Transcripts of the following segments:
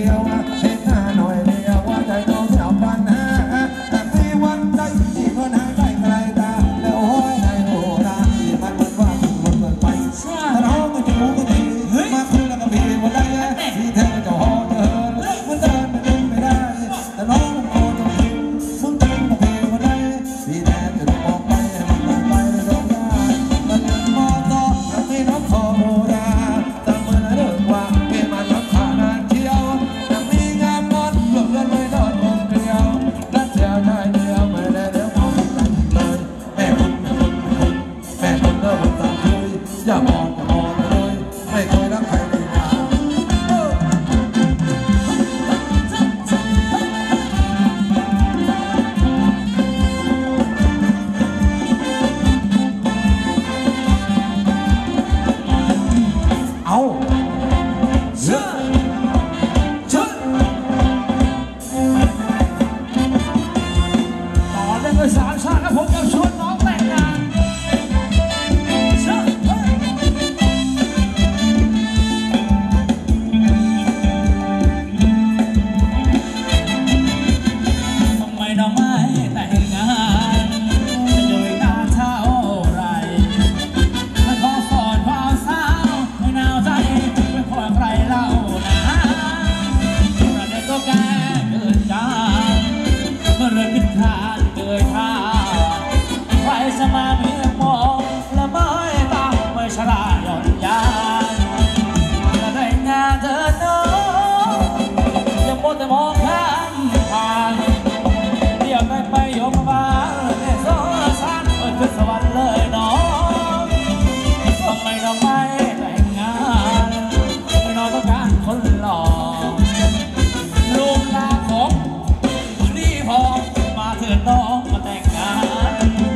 ยวเห็นหน้าหน่อยเดียวว่าใจน้องเจ้าปันแต่มีวันใดที่เงินหายไปไกลตาแล้วโอ้ยในโหราที่มันเหมือนว่าหมดเกินไปถ้าน้องก็จะรู้ก็ดีมาคุยแล้วก็มีวันใดที่แท้ก็จะหอเดินมันเดินมันเดินไม่ได้แต่น้องโคตรจริงมึงเป็นมาเพลวันใดที่แท้จะต้องบอกไปให้มันไปในดวงยามันมองต่อแล้วไม่น้องขอโหราแต่เมื่อเรื่องว่าเกี่ยมันรักผ่านานเที่ยวแต่มีงามงอนหลบเลือนไม่รอดวงเกลียวและเสียใจเดียวไม่ได้เดี๋ยวมองกันเลยแม่คุณแม่คุณแม่คุณเลิกตามคุยอย่ามองอย่ามองเลยไม่เคยรักใครเลยนะเอาเชื่อต่อเนื่องด้วยสามชาติและผมกับชวนน้องแต่งงานเชื่อทำไมน้องไม่แต่งงานจะอยู่นานเท่าไรมาขอสอนความสาวให้หนาวใจไม่ขอใครเล่านะประเด็นก็แก่เกินการเมื่อเรื่องผิดพลาดเกิดท่าใครจะมาเมียมองและไม่ตามไม่ฉลาดหย่อนยานจะได้งานเธอน้องอย่ามัวแต่มองข้ามผ่านเดี๋ยวไปยกมาแม่สงสารขึ้นสวรรค์เลยน้องทำไมน้องไม่แต่งงานไม่น้องต้องการคนหล่อลูกลาของนี่พอมาเถิดน้องมาแต่งงาน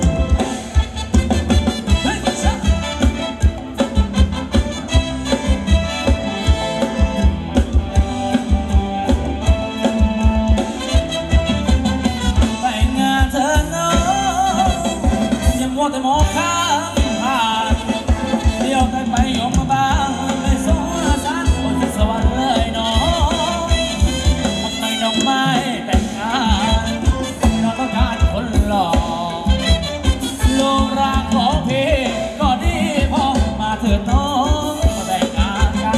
แต่งงานเถิดน้องอย่ามัวแต่มองข้ามผ่านเดี๋ยวไปยกมาบ้างไม่สงสารคนที่สวรรค์เลยน้องทำไมน้องไม่แต่งงานน้องต้องการคนหล่อลูกรักของพี่ก็ดีพอมาเถิดน้องมาแต่งงานกัน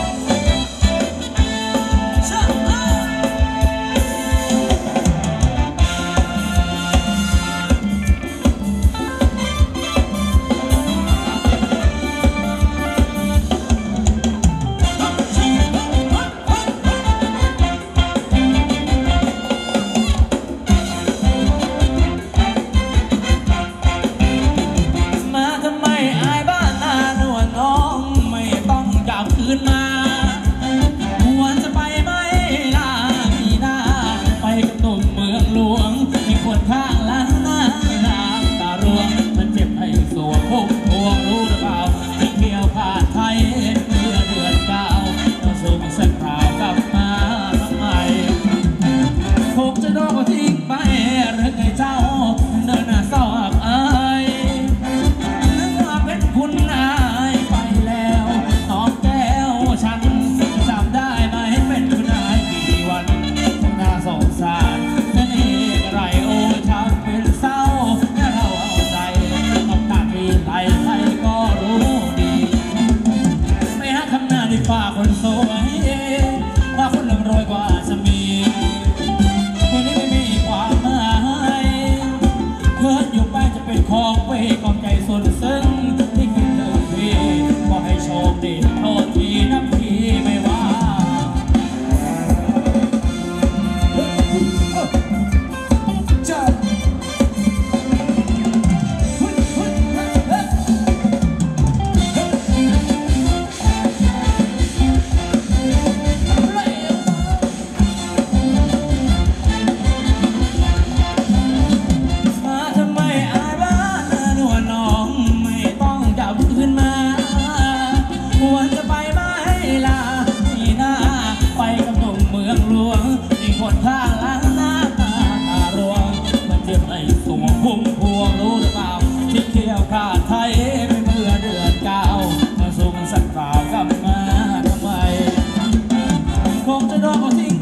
มาทำไมอายบ้านนานวลน้องไม่ต้องกลับคืนมาวันจะไปไหมล่ะพี่นาไปกับตุ่มเมืองหลวงมีคนข้างล้านน้ำตาร่วงมันเจ็บให้สวงพวกพวงรู้หรือเปล่าที่เกี่ยวผ่านไทยเมื่อเดือนเก้าต้องส่งสักข่าวกลับมาทำไมคงจะโดนก็ทิ้งไปหรือไงเจ้าเดินหน้าซอกอายนึกว่าเป็นคุณนายไปแล้วน้องแก้วฉันจำได้ไหมเป็นคุณนายกี่วันน่าสงสารนั่นเองไรโอ้ฉันเป็นเศร้าแค่เราเอาใจต้องตาปีไหลใครก็รู้ดีไม่หาคำหน้าดีฝ่าคนสวยว่าคนร่ำรวยกว่าจะมีคนนี้ไม่มีความหมายเกิดอยู่ไปจะเป็นของเวกองใจสุดซึ้งที่คิดถึงพี่ก็ให้โชคดีโทษทีนะพี่ไม่ว่าจะมาทำไมอายบ้านนวลน้องไม่ต้องจับขึ้นมาวันจะไปไหมล่ะนี่นาไปกับหนุ่มเมืองหลวงมีคนข้างล้างหน้าตาตารวงมันเจ็บไอ้สวงพุ่งพวงรู้หรือเปล่าที่เกี่ยวขาดไทยไม่เมื่อเดือนเก้ามาส่งสักข่าวกลับมาทำไมคงจะโดนเขาทิ้ง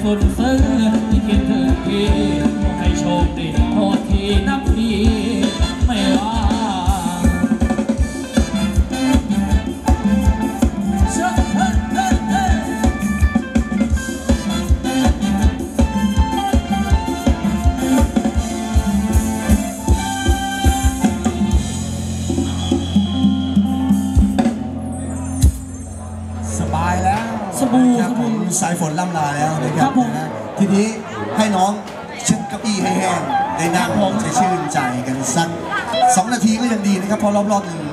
สุดซึ้งที่คิดถึงพี่ให้โชคดีโทษทีนับพี่ไม่ว่าสบู่สายฝนล่ำลาแล้วนะครับทีนี้ให้น้องเช็ดเก้าอี้ให้แห้งได้นั่งจะชื่นใจกันสัก2 นาทีก็ยังดีนะครับเพราะรอบๆหนึ่ง